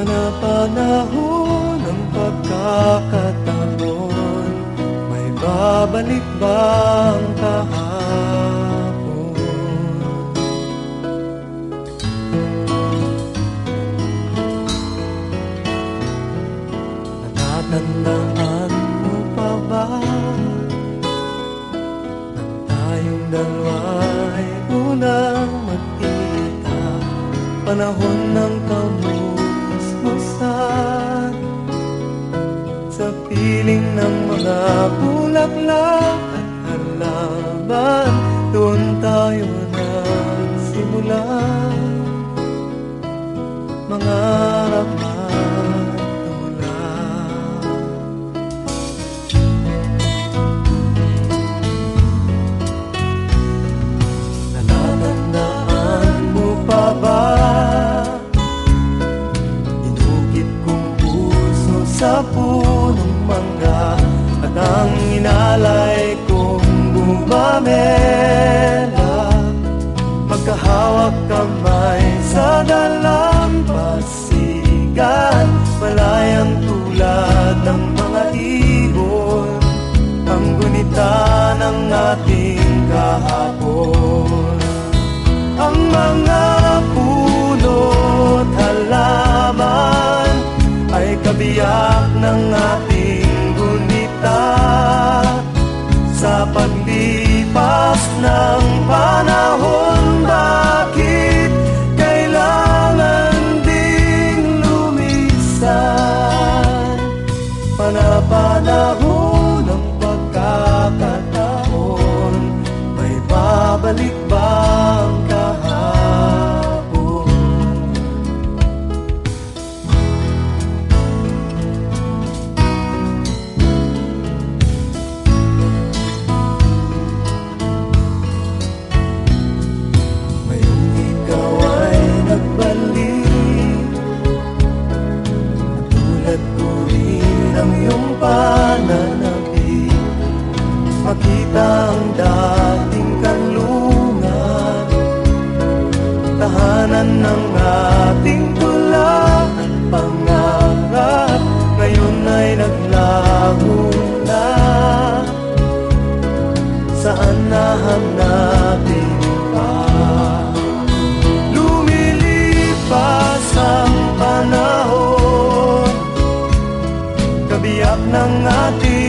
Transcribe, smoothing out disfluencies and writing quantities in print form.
Panapanahon ng pagkakataon, may babalik bang kahapon? Natatandaan mo pa ba nang tayong dalawa'y unang magkita, panahon ng kamusmusan, sa piling ng mga bulaklak at halaman, doon tayo nagsimula mangarap at tulad. Natatandaan mo pa ba sa punong mangga at ang inalay kong bumamela, magkahawak kamay sa dalampasigan, malayang tulad ng mga ibon, ang gunita ng ating kahapon. Ang mga puno't halaman ay kabiyak ng ating gunita, sa paglipas ng panahon. Bakit kailangan ding lumisan? Panapanahon ng pagkakataon, may babalik bang kahapon? Pananabik, makita ang dating kanlungan, tahanan ng ating tula at pangarap, ngayon ay naglaho na. Saan nahanapin pa? Lumilipas ang panahon, kabiyak ng ating